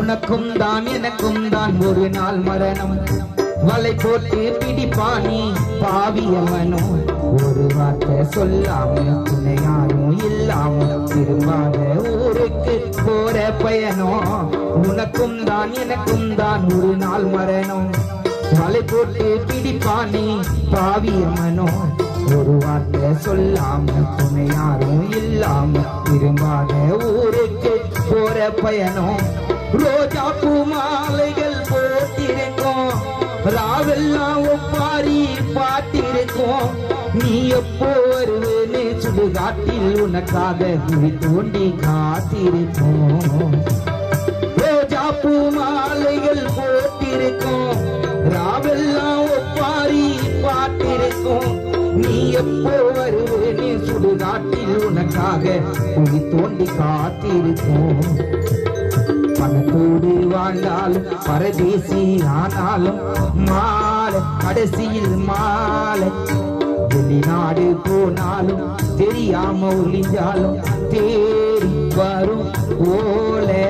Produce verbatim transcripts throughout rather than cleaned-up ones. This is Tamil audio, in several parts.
உனக்கும் தான் எனக்கும் தான் ஒரு நாள் மரணம். வலை போட்டு பிடிப்பானி பாவியவனோ ஒரு வார்த்தை சொல்லாம துணை யாரும் இல்லாம திரும்பாத ஊருக்கு போற பயனோ. உனக்கும் தான் எனக்கும் தான் ஒரு நாள் மரணம். வலை போட்டு பிடிப்பானி பாவியவனோ ஒரு வார்த்தை சொல்லாம துணை யாரும் இல்லாம திரும்பாத ஊருக்கு போற பயனோ. ரோஜா பூ மாலைகள் போட்டிருக்கோம், ராவெல்லாம் ஒப்பாரி பாட்டிருக்கோம். நீ எப்போ வருவேன்னு சுடுகாட்டில் உனக்காக குழி தோண்டி காத்திருக்கோம். ரோஜா பூ மாலைகள் போட்டிருக்கோம், ராவெல்லாம் ஒப்பாரி பாட்டிருக்கோம். நீ எப்போ வருவேன்னு சுடுகாட்டில் உனக்காக குழி தோண்டி காத்திருக்கோம். பணத்தோடு வாழ்ந்தாலும் பரதேசி ஆனாலும் மாலை கடைசியில் மாலை. வெளிநாடு போனாலும் தெரியாம ஒளிஞ்சாலும் தேடி வரும் ஓலை.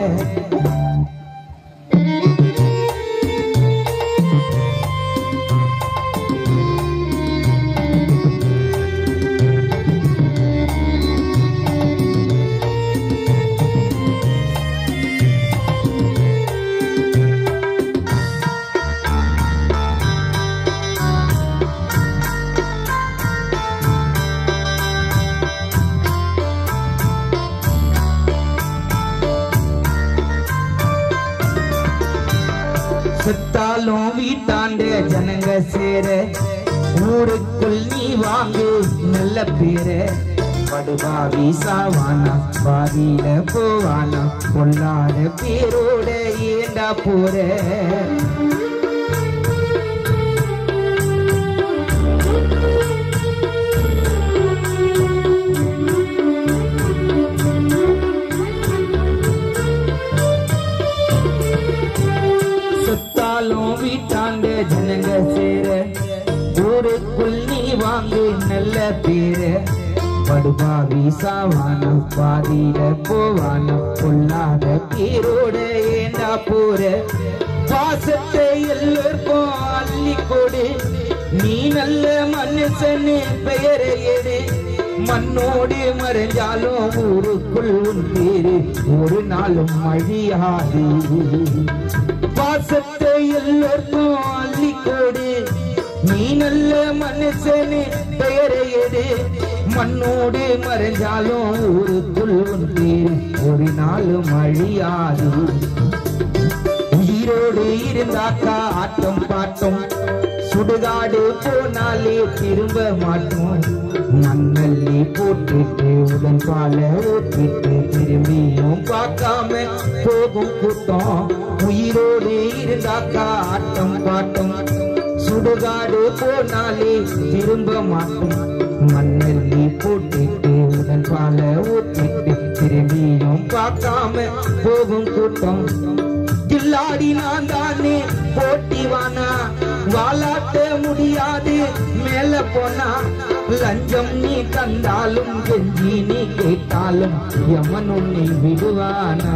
செத்தாலும் வீட்டாண்ட ஜனங்க சேர ஊருக்குள் நீ வாங்கு நல்ல பேர. படுபாவி சாவானா பாதியில போவானா பொல்லாத பேரோட ஏண்டா போற. வீட்டாண்ட ஜனங்க சேர ஊருக்குள் நீ வாங்கு நல்ல பேர. படுபாவி சாவானா பாதியில போவானா பொல்லாத பேரோட ஏண்டா போற. பாசத்தை எல்லோருக்கும் அள்ளி கொடு, நீ நல்ல மனுஷன்னு பெயரை எடு. மண்ணோடு மறைஞ்சாலும் ஊருக்குள் உன் பேரு ஒரு நாளும் அழியாது. பாசத்தை எல்லோருக்கும் அள்ளி கொடு, நீ நல்ல மனுஷனு பெயரை எடு. மண்ணோடு மறைஞ்சாலும் ஊருக்குள் உன் பேரு ஒரு நாளும் அழியாது. உயிரோடு இருந்தாக்கா ஆட்டம் பாட்டம், சுடுகாடு போனாலே திரும்ப மாட்டோம். மண்ணல்லி போட்டுட்டு உடன் பால ஊற்றிட்டு திரும்பியும் பார்க்காம போகும் கூட்டம். உயிரோடு இருந்தாக்கா ஆட்டம் பாட்டம், சுடுகாடு போனாலே திரும்ப மாட்டோம். மண்ணல்லி போட்டுட்டு உடன் பால ஊற்றிட்டு திரும்பியும் பார்க்காம போகும் கூட்டம். கில்லாடி நான் தானே போட்டிவானா, வாலாட்ட முடியாது மேல போனா. லஞ்சம் நீ தந்தாலும் கெஞ்சி நீ கேட்டாலும் யமன் உன்னை விடுவானா.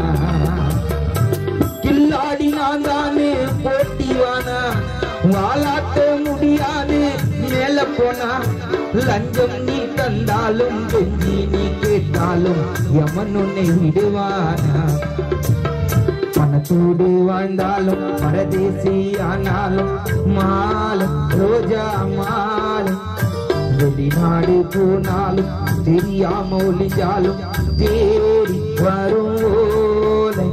கில்லாடி நான் தானே போட்டிவானா, வாலாட்ட முடியாது மேல போனா. லஞ்சம் நீ தந்தாலும் கெஞ்சி நீ கேட்டாலும் யமன் உன்னை விடுவானா. பணத்தோடு வாழ்ந்தாலும் பரதேசி ஆனாலும் மாலை ரோஜா மாலை. வெளிநாடு போனாலும் தெரியாம ஒளிஞ்சாலும் தேடி வரும் ஓலை.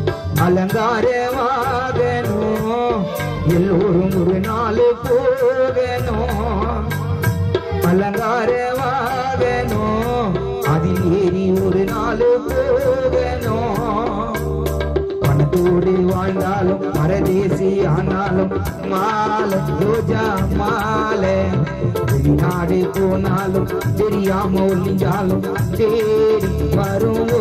அலங்காரமாகணும் எல்லோரும் ஒரு நாள் போகணும். அலங்காரமாகணும் அதில் ஏறி ஒரு நாள் போகணும். பணத்தோடு வாழ்ந்தாலும் பரதேசி ஆனாலும் மாலை ரோஜா மாலை. வெளிநாடு போனாலும் தெரியாம ஒளிஞ்சாலும் தேடி வரும்